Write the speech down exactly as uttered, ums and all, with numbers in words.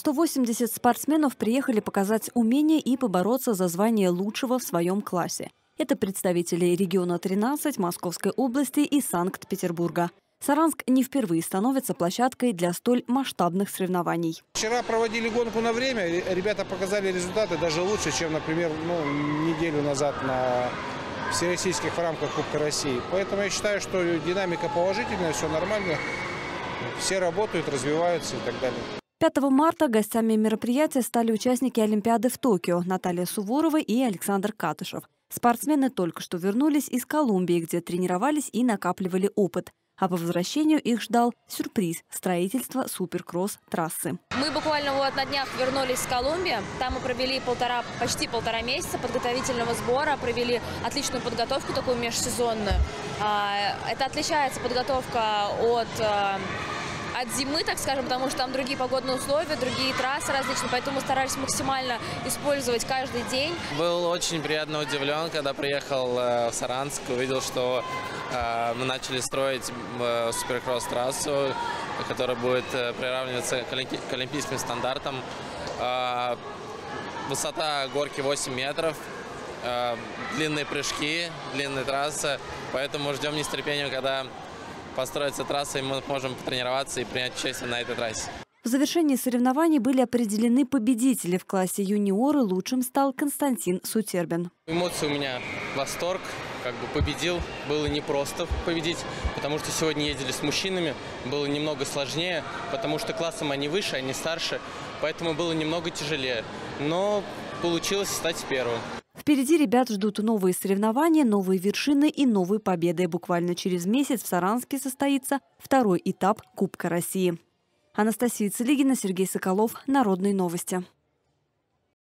сто восемьдесят спортсменов приехали показать умения и побороться за звание лучшего в своем классе. Это представители региона тринадцать, Московской области и Санкт-Петербурга. Саранск не впервые становится площадкой для столь масштабных соревнований. Вчера проводили гонку на время. Ребята показали результаты даже лучше, чем, например, ну, неделю назад на всероссийских рамках Кубка России. Поэтому я считаю, что динамика положительная, все нормально. Все работают, развиваются и так далее. пятого марта гостями мероприятия стали участники Олимпиады в Токио Наталья Суворова и Александр Катышев. Спортсмены только что вернулись из Колумбии, где тренировались и накапливали опыт. А по возвращению их ждал сюрприз – строительство суперкросс-трассы. Мы буквально вот на днях вернулись с Колумбии. Там мы провели полтора, почти полтора месяца подготовительного сбора, провели отличную подготовку, такую межсезонную. Это отличается подготовка от... от зимы, так скажем, потому что там другие погодные условия, другие трассы различные, поэтому старались максимально использовать каждый день. Был очень приятно удивлен, когда приехал в Саранск, увидел, что мы начали строить суперкросс-трассу, которая будет приравниваться к олимпийским стандартам. Высота горки восемь метров, длинные прыжки, длинная трасса, поэтому ждем с нетерпением, когда построится трасса, и мы можем потренироваться и принять участие на этой трассе. В завершении соревнований были определены победители. В классе юниоры лучшим стал Константин Сутербин. Эмоции у меня восторг. Как бы победил. Было непросто победить, потому что сегодня ездили с мужчинами. Было немного сложнее, потому что классом они выше, они старше. Поэтому было немного тяжелее. Но получилось стать первым. Впереди ребят ждут новые соревнования, новые вершины и новые победы. Буквально через месяц в Саранске состоится второй этап Кубка России. Анастасия Целигина, Сергей Соколов. Народные новости.